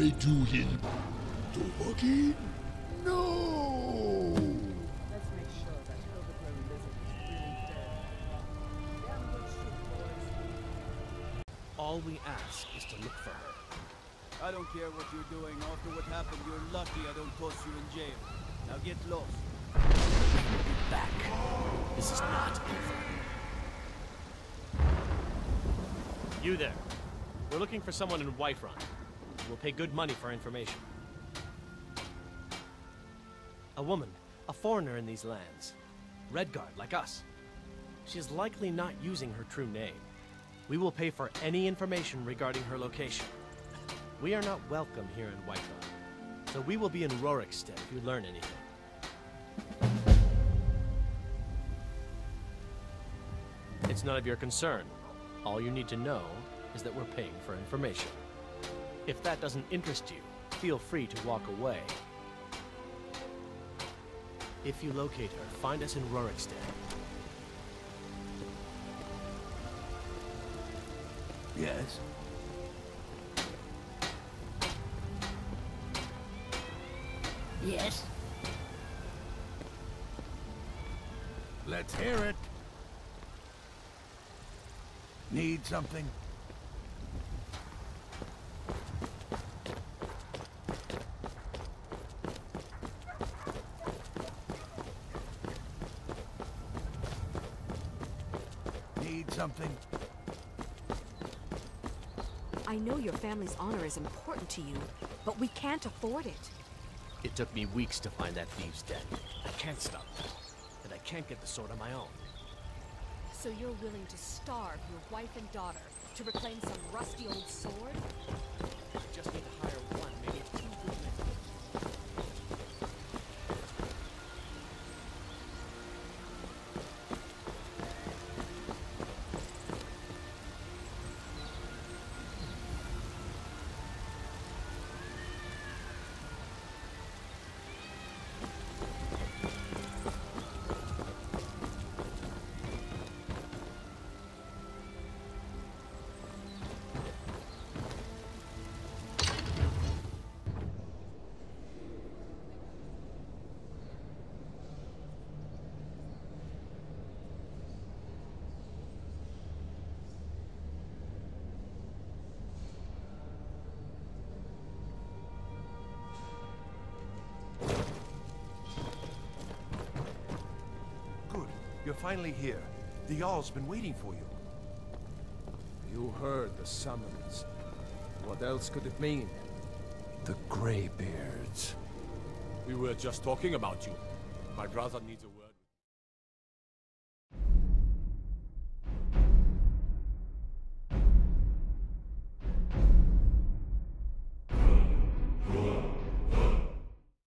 they doing? Toboggan? No! Let's make sure that overgrown lizard is really dead. Damn good shit, boys. All we ask is to look for her. I don't care what you're doing. After what happened, you're lucky I don't toss you in jail. Now get lost. We'll be back. This is not over. You there. We're looking for someone in Whiterun. We'll pay good money for information. A woman, a foreigner in these lands. Redguard, like us. She is likely not using her true name. We will pay for any information regarding her location. We are not welcome here in Whiterun, so we will be in Rorikstead if you learn anything. It's none of your concern. All you need to know is that we're paying for information. If that doesn't interest you, feel free to walk away. If you locate her, find us in Rorikstead. Yes? Yes? Let's hear it. Need something? Need something? I know your family's honor is important to you, but we can't afford it. It took me weeks to find that thieves' den. I can't stop that, and I can't get the sword on my own. So you're willing to starve your wife and daughter to reclaim some rusty old sword? I just need to hire one, maybe two good men. You're finally here. The Jarl's been waiting for you. You heard the summons. What else could it mean? The Greybeards. We were just talking about you. My brother needs a